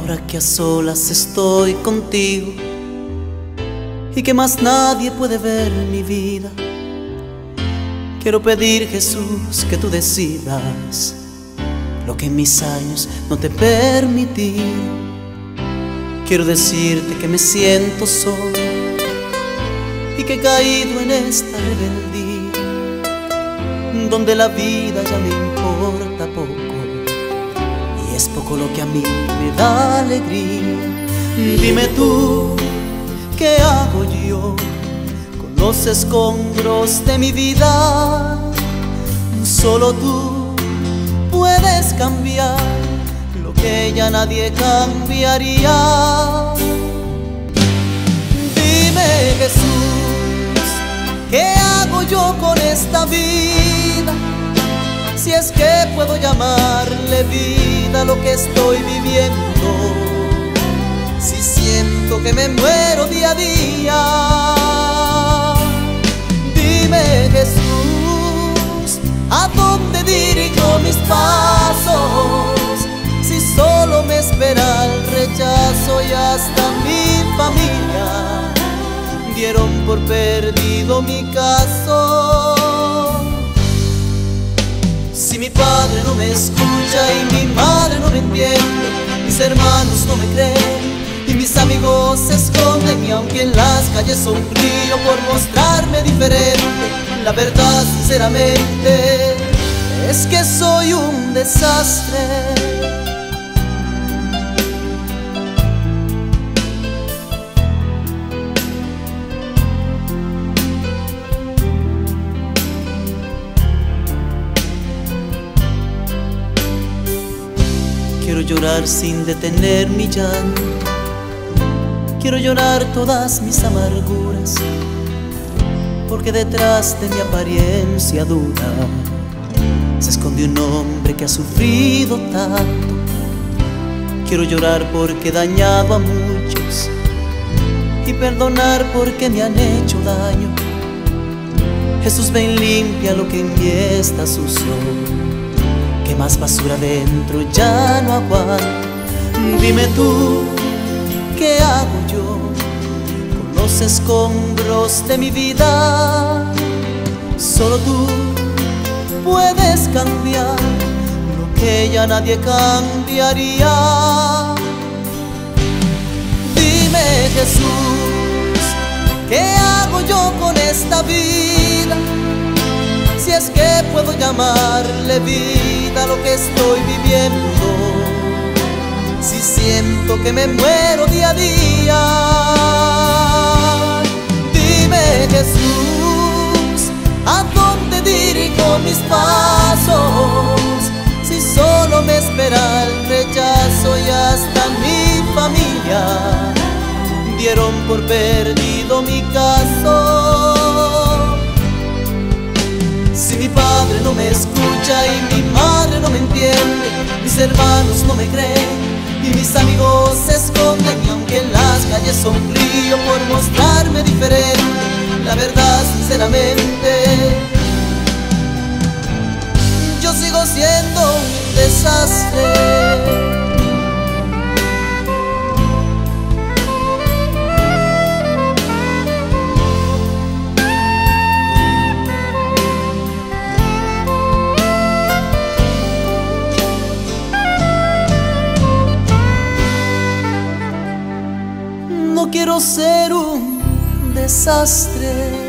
Ahora que a solas estoy contigo y que más nadie puede ver mi vida, quiero pedir, Jesús, que tú decidas lo que en mis años no te permití. Quiero decirte que me siento solo y que he caído en esta rebeldía, donde la vida ya me importa poco y es poco lo que a mí me da alegría. Dime tú, ¿qué hago yo con los escombros de mi vida? Solo tú puedes cambiar lo que ya nadie cambiaría. Dime, Jesús, ¿qué hago yo con esta vida? Si es que puedo llamarle vida lo que estoy viviendo, si siento que me muero día a día. Dime, Jesús, ¿a dónde dirijo mis pasos? Si solo me espera el rechazo y hasta mi familia dieron por perdido mi caso. Si mi padre no me escucha y mi madre no me entiende, mis hermanos no me creen y mis amigos se esconden, y aunque en las calles sonrío por mostrarme diferente, la verdad sinceramente es que soy un desastre. Quiero llorar sin detener mi llanto, quiero llorar todas mis amarguras, porque detrás de mi apariencia dura se esconde un hombre que ha sufrido tanto. Quiero llorar porque he dañado a muchos y perdonar porque me han hecho daño. Jesús, ven, limpia lo que en mí está sucio, que más basura dentro ya no aguanto. Dime tú, ¿qué hago yo con los escombros de mi vida? Solo tú puedes cambiar lo que ya nadie cambiaría. Dime, Jesús, ¿qué hago yo con esta vida? Si es que puedo llamarle vida lo que estoy viviendo, si siento que me muero día a día. Dime, Jesús, ¿a dónde dirijo mis pasos? Si solo me espera el rechazo y hasta mi familia dieron por perdido mi caso. Si mi padre no me escucha y mi madre no me entiende, mis hermanos no me creen y mis amigos se esconden, y aunque en las calles sonrío por mostrarme diferente, la verdad sinceramente yo sigo siendo un desastre. No quiero ser un desastre.